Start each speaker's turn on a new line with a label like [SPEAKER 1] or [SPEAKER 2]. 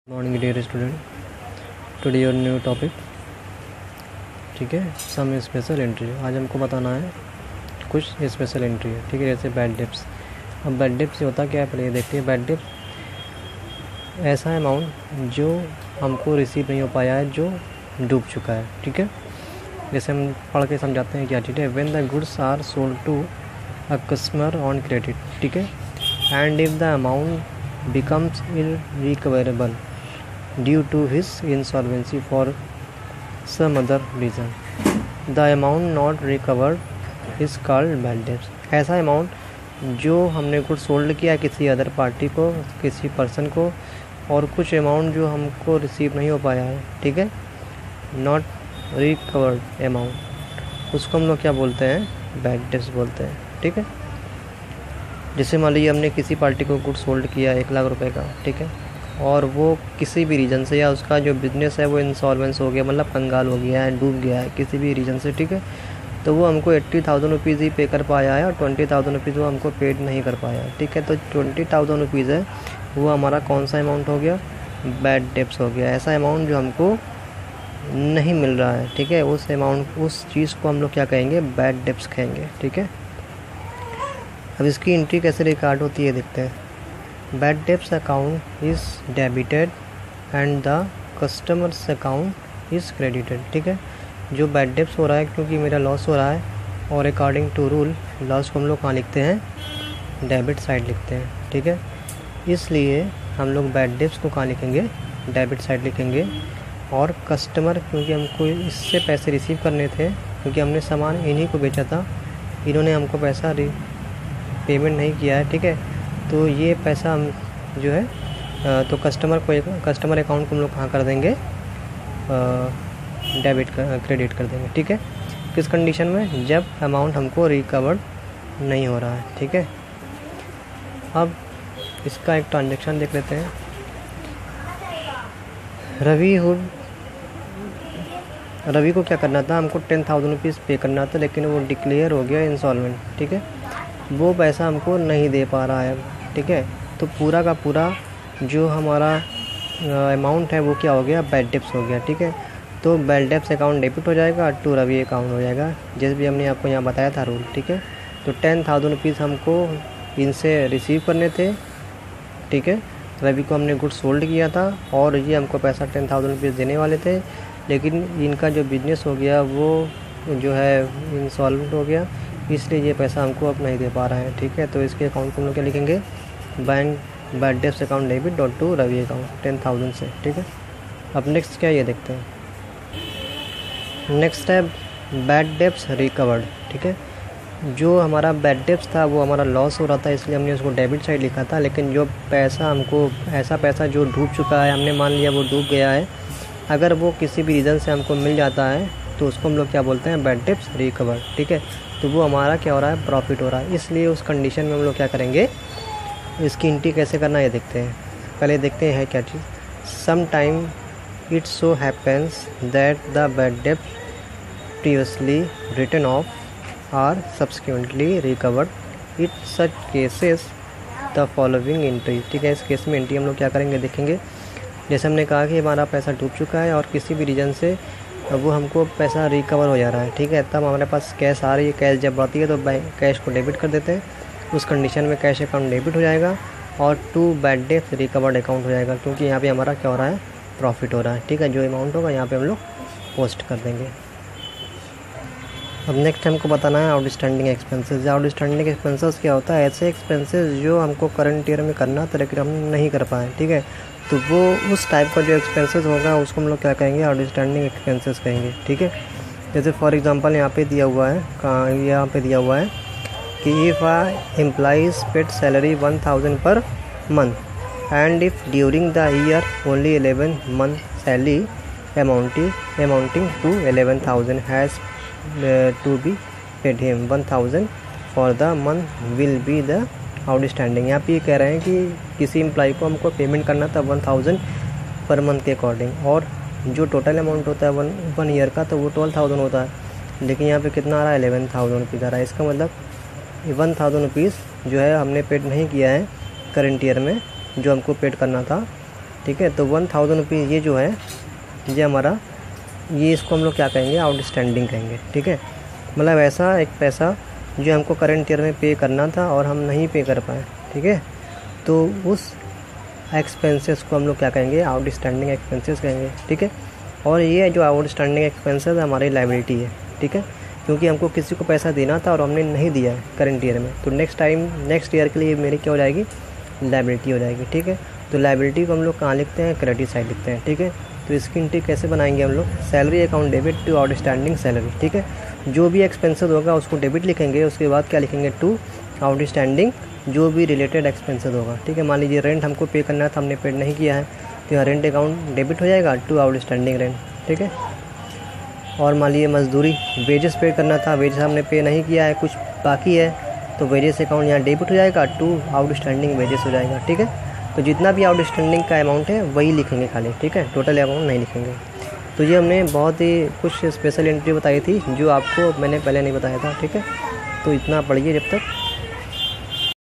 [SPEAKER 1] Morning dear student, today your new topic. ठीक है, some special entry. आज हमको बताना है कुछ स्पेशल एंट्री है। ठीक है, जैसे बैड डेप्स। अब बैड डेप्स होता क्या है, पहले ये देखते हैं। बैड डेप्स ऐसा अमाउंट जो हमको रिसीव नहीं हो पाया है, जो डूब चुका है। ठीक है, जैसे हम पढ़ के समझाते हैं क्या। ठीक है, when the goods are sold to a customer on credit. ठीक है, and if the amount becomes irrecoverable due to his insolvency for some other reason, the amount not recovered is called bad debts। ऐसा amount जो हमने good sold किया किसी other party को, किसी person को, और कुछ अमाउंट जो हमको रिसीव नहीं हो पाया है। ठीक है, नॉट रिकवर्ड अमाउंट, उसको हम लोग क्या बोलते हैं, बैड डेब्ट्स बोलते हैं। ठीक है, जैसे मान लीजिए हमने किसी पार्टी को गुड सोल्ड किया 1 लाख रुपए का। ठीक है, और वो किसी भी रीज़न से, या उसका जो बिज़नेस है वो इंसॉल्वेंस हो गया, मतलब कंगाल हो गया है, डूब गया है किसी भी रीज़न से। ठीक है, तो वो हमको 80,000 रुपीज़ ही पे कर पाया है और 20,000 रुपीज़ वो हमको पेड नहीं कर पाया है। ठीक है, तो 20,000 रुपीज़ है वो हमारा कौन सा अमाउंट हो गया, बैड डेब्ट्स हो गया। ऐसा अमाउंट जो हमको नहीं मिल रहा है। ठीक है, उस अमाउंट, उस चीज़ को हम लोग क्या कहेंगे, बैड डेब्ट्स कहेंगे। ठीक है, अब इसकी एंट्री कैसे रिकॉर्ड होती है देखते हैं। Bad debts account is debited and the customer's account is credited। ठीक है, जो बैड डेब्ट्स हो रहा है क्योंकि मेरा लॉस हो रहा है, और अकॉर्डिंग टू रूल लॉस को हम लोग कहाँ लिखते हैं, डेबिट साइड लिखते हैं। ठीक है, इसलिए हम लोग बैड डेब्ट्स को कहाँ लिखेंगे, डेबिट साइड लिखेंगे। और कस्टमर, क्योंकि हमको इससे पैसे रिसीव करने थे, क्योंकि हमने सामान इन्हीं को बेचा था, इन्होंने हमको पैसा पेमेंट नहीं किया है। ठीक है, तो ये पैसा हम जो है तो कस्टमर अकाउंट को हम लोग कहाँ कर देंगे, क्रेडिट कर देंगे। ठीक है, किस कंडीशन में, जब अमाउंट हमको रिकवर्ड नहीं हो रहा है। ठीक है, अब इसका एक ट्रांजैक्शन देख लेते हैं। रवि को क्या करना था, हमको 10,000 रुपीज़ पे करना था, लेकिन वो डिक्लेयर हो गया इंसॉल्वेंट। ठीक है, वो पैसा हमको नहीं दे पा रहा है। ठीक है, तो पूरा का पूरा जो हमारा अमाउंट है वो क्या हो गया, बैड डेब्ट्स हो गया। ठीक है, तो बैड डेब्ट्स अकाउंट डेबिट हो जाएगा, टू रवि अकाउंट हो जाएगा, जैसे भी हमने आपको यहाँ बताया था रूल। ठीक है, तो 10,000 रुपीज़ हमको इनसे रिसीव करने थे। ठीक है, रवि को हमने गुड सोल्ड किया था और ये हमको पैसा 10,000 रुपीज़ देने वाले थे, लेकिन इनका जो बिजनेस हो गया वो जो है इंसॉल्वेंट हो गया, इसलिए ये पैसा हमको अब नहीं दे पा रहा है। ठीक है, तो इसके अकाउंट को हम लोग क्या लिखेंगे, bank bad debts account debit dot to Ravi account 10,000 से। ठीक है, अब नेक्स्ट क्या है ये देखते हैं। नेक्स्ट है बैड डेब्ट्स रिकवर्ड। ठीक है, जो हमारा बैड डेब्ट्स था वो हमारा लॉस हो रहा था, इसलिए हमने उसको डेबिट साइड लिखा था, लेकिन जो पैसा हमको, ऐसा पैसा जो डूब चुका है, हमने मान लिया वो डूब गया है, अगर वो किसी भी रीज़न से हमको मिल जाता है तो उसको हम लोग क्या बोलते हैं, बैड डेब्ट्स रिकवर्ड। ठीक है, तो वो हमारा क्या हो रहा है, प्रॉफिट हो रहा है, इसलिए उस कंडीशन में हम लोग क्या करेंगे, इसकी एंट्री कैसे करना है ये देखते हैं। पहले देखते हैं क्या चीज़। Some time it so happens that the bad डेब्ट previously written off are subsequently recovered it such cases the following entry. ठीक है, इस केस में एंट्री हम लोग क्या करेंगे देखेंगे। जैसे हमने कहा कि हमारा पैसा डूब चुका है और किसी भी रीज़न से वो हमको पैसा रिकवर हो जा रहा है। ठीक है, तब हमारे पास कैश आ रही है, कैश जब आती है तो बैंक कैश को डेबिट कर देते हैं, उस कंडीशन में कैश अकाउंट डेबिट हो जाएगा और to bad debts recovered account हो जाएगा, क्योंकि यहाँ पे हमारा क्या हो रहा है, प्रॉफिट हो रहा है। ठीक है, जो अमाउंट होगा यहाँ पे हम लोग पोस्ट कर देंगे। अब नेक्स्ट हमको बताना है आउटस्टैंडिंग एक्सपेंसेस। आउटस्टैंडिंग एक्सपेंसेस क्या होता है, ऐसे एक्सपेंसेस जो हमको करंट ईयर में करना था लेकिन हम नहीं कर पाए। ठीक है, तो वो उस टाइप का जो एक्सपेंसेस होगा उसको हम लोग क्या कहेंगे, आउटस्टैंडिंग एक्सपेंसेस कहेंगे। ठीक है, जैसे फॉर एग्जांपल यहाँ पे दिया हुआ है, कहाँ यहाँ पे दिया हुआ है कि if a employees paid salary 1,000 पर month and if during the year only 11 month salary amounting to 11,000 has to be paid him 1,000 for the month will be the outstanding. यहाँ पे ये कह रहे हैं कि किसी एम्प्लॉय को हमको पेमेंट करना था 1,000 पर मंथ के अकॉर्डिंग, और जो टोटल अमाउंट होता है वन ईयर का तो वो 12,000 होता है, लेकिन यहाँ पे कितना आ रहा है, 11,000 रुपीज़ आ रहा है। इसका मतलब 1,000 रुपीज़ जो है हमने पेड नहीं किया है करंट ईयर में, जो हमको पेड करना था। ठीक है। तो 1000 रुपीज़ ये जो है ये हमारा, ये इसको हम लोग क्या कहेंगे, आउटस्टैंडिंग कहेंगे, ठीक है। मतलब ऐसा एक पैसा जो हमको करंट ईयर में पे करना था और हम नहीं पे कर पाए, ठीक है। तो उस एक्सपेंसेस को हम लोग क्या कहेंगे, आउटस्टैंडिंग एक्सपेंसेस कहेंगे, ठीक है। और ये जो आउटस्टैंडिंग एक्सपेंसेस हमारी लायबिलिटी है, ठीक है, क्योंकि हमको किसी को पैसा देना था और हमने नहीं दिया है करंट ईयर में, तो नेक्स्ट ईयर के लिए मेरी क्या हो जाएगी, लायबिलिटी हो जाएगी, ठीक है। तो लायबिलिटी को हम लोग कहाँ लिखते हैं, क्रेडिट साइड लिखते हैं, ठीक है। तो इसकी एंट्री कैसे बनाएंगे हम लोग, salary account debit to outstanding salary, ठीक है। जो भी एक्सपेंसेस होगा उसको डेबिट लिखेंगे, उसके बाद क्या लिखेंगे, टू आउटस्टैंडिंग जो भी रिलेटेड एक्सपेंसेस होगा, ठीक है। मान लीजिए रेंट हमको पे करना था, हमने पे नहीं किया है, तो यहाँ रेंट अकाउंट डेबिट हो जाएगा टू आउटस्टैंडिंग रेंट, ठीक है। और मान लीजिए मजदूरी, वेजेस पे करना था, वेजेस हमने पे नहीं किया है, कुछ बाकी है, तो वेजेस अकाउंट यहाँ डेबिट हो जाएगा टू आउटस्टैंडिंग वेजेस हो जाएगा, ठीक है। तो जितना भी आउटस्टैंडिंग का अमाउंट है वही लिखेंगे खाली, ठीक है, टोटल अमाउंट नहीं लिखेंगे। तो ये हमने बहुत ही कुछ स्पेशल एंट्री बताई थी जो आपको मैंने पहले नहीं बताया था, ठीक है। तो इतना पढ़िए जब तक।